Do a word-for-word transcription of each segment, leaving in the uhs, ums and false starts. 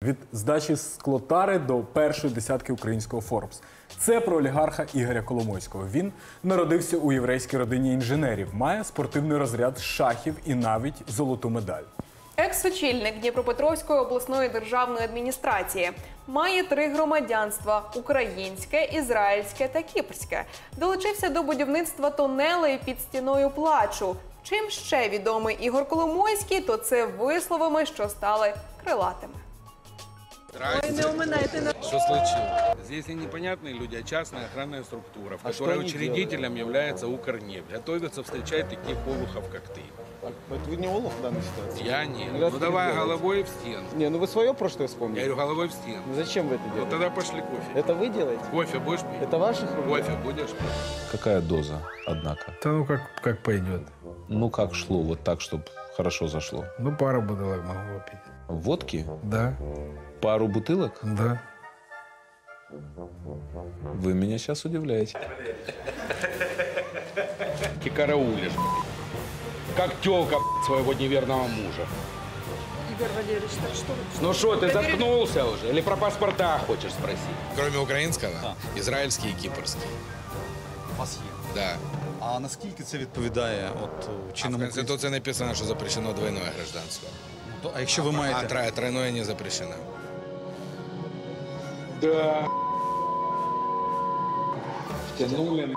Від здачі склотари до першої десятки українського Forbes. Це про олігарха Ігоря Коломойського. Він народився у єврейській родині інженерів, має спортивний розряд з шахів і навіть золоту медаль. Екс-очільник Дніпропетровської обласної державної адміністрації. Має три громадянства – українське, ізраїльське та кіпрське. Долучився до будівництва тунелей під стіною плачу. Чим ще відомий Ігор Коломойський, то це висловами, що стали крилатими. Ой, не уминайте на... Что случилось? Здесь не непонятные люди, а частная охранная структура, в которой учредителем является Укрнефть. Готовится встречать таких олухов, как ты. Это вы не олух в данной ситуации? Я нет. Ну давай головой в стену. Не, ну вы свое прошлое Я вспомнили. говорю, головой в стену. Ну зачем вы это Ну делаете? тогда пошли кофе. Это вы делаете? Кофе будешь пить? Это ваших рук? Кофе будешь пить? Какая доза, однако? Да ну как, как пойдет. Ну как шло, вот так, чтобы хорошо зашло? Ну пару бутылок могу выпить. Водки? Да, Пару бутылок? да. Вы меня сейчас удивляете. Ты караулишь. Как тёлка своего неверного мужа. Игорь Валерьевич, так что... Ну что, ты заткнулся уже? Или про паспорта хочешь спросить? Кроме українського, ізраїльський і кіпрський. У вас є. Да. А наскільки це відповідає от А в чинному Конституції написано, що запрещено двойне гражданство. То, а якщо ви А маєте тро- тройное не запрещено. Да. Втянули.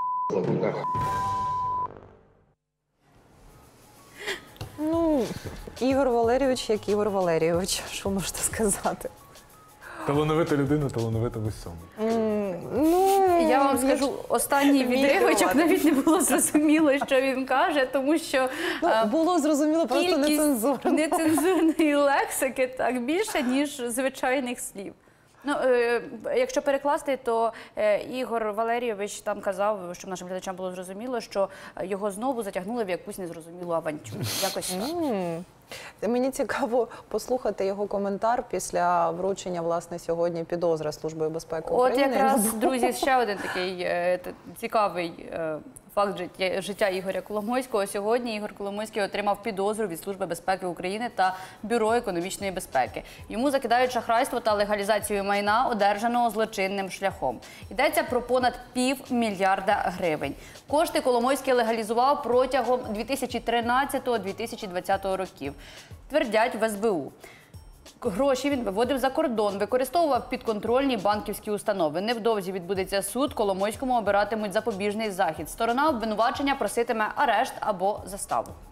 Ну, Ігор Валерійович як Ігор Валерійович, що можете сказати? Талановита людина, талановита в усьому. Ну, Я вам скажу, останній відривочок навіть не було зрозуміло, що він каже, тому що Ну, е, було зрозуміло, просто кількість нецензурно. нецензурної лексики так більше, ніж звичайних слів. Ну, е, якщо перекласти, то е, Ігор Валерійович там казав, щоб нашим глядачам було зрозуміло, що його знову затягнули в якусь незрозумілу авантюру. Якось так. Мені цікаво послухати його коментар після вручення, власне, сьогодні підозри Службою безпеки От України. якраз, друзі, ще один такий е, т- цікавий е, факт життя, життя Ігоря Коломойського. Сьогодні Ігор Коломойський отримав підозру від Служби безпеки України та Бюро економічної безпеки. Йому закидають шахрайство та легалізацію майна, одержаного злочинним шляхом. Йдеться про понад півмільярда гривень. Кошти Коломойський легалізував протягом дві тисячі тринадцятого - дві тисячі двадцятого років. Твердять в ес бе у. Гроші він виводив за кордон, використовував підконтрольні банківські установи. Невдовзі відбудеться суд, Коломойському обиратимуть запобіжний захід. Сторона обвинувачення проситиме арешт або заставу.